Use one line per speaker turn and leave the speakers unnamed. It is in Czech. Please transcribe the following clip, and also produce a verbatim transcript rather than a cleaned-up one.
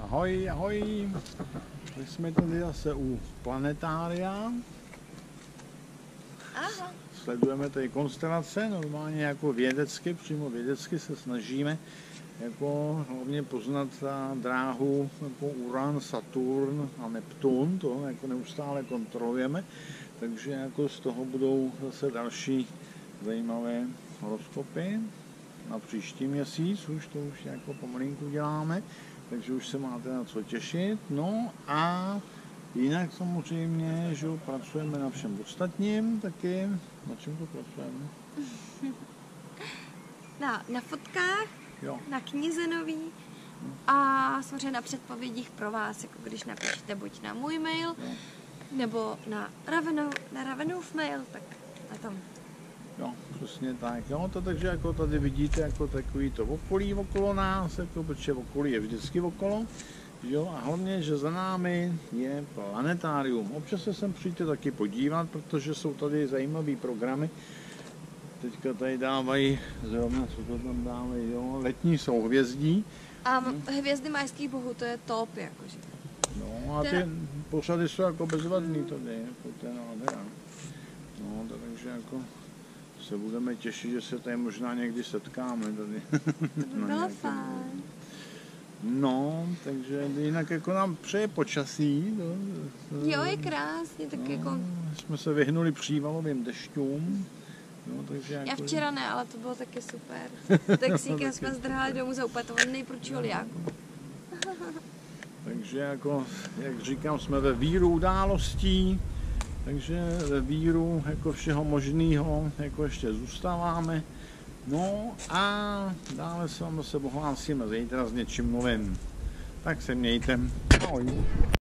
Ahoj, ahoj. My jsme tady zase u planetária.
Aha.
Sledujeme tady konstelace, normálně jako vědecky, přímo vědecky se snažíme jako hlavně poznat dráhu jako Uran, Saturn a Neptun, to jako neustále kontrolujeme, takže jako z toho budou zase další zajímavé horoskopy na příští měsíc, už to už jako pomalinku děláme, takže už se máte na co těšit. No a jinak samozřejmě, že pracujeme na všem ostatním taky. Na čem to pracujeme?
Na, na fotkách,
Jo.
na knize nový a samozřejmě na předpovědích pro vás, jako když napíšete buď na můj mail,
Jo.
nebo na, Ravenu, na Ravenův mail, tak na tom.
Jo, přesně tak. Jo, to takže jako tady vidíte jako takový to okolí okolo nás, jako, protože okolí je vždycky okolo. Jo, a hlavně, že za námi je planetárium. Občas se sem přijďte taky podívat, protože jsou tady zajímavé programy. Teďka tady dávají, zrovna co to tam dávají, jo, letní souhvězdí.
A hmm. hvězdy majských bohů, to je top, jakože.
No a ty
Teda...
pořady jsou jako bezvadný tady, jako to je nádhera. No, to takže jako se budeme těšit, že se tady možná někdy setkáme tady.
To by bylo fajn.
No, takže jinak jako nám přeje počasí. To, to,
Jo, je krásně, tak
no,
jako...
jsme se vyhnuli přívalovým dešťům. No, takže
Já
jako...
včera ne, ale to bylo taky super. Taxíkem jsme zdrhali domů za úplně nejprudšího liáku.
Takže jako, jak říkám, jsme ve víru událostí, takže ve víru jako všeho možného jako ještě zůstáváme. No a dále se vám zase ohlásíme zítra s něčím novým. Tak se mějte. Ahoj.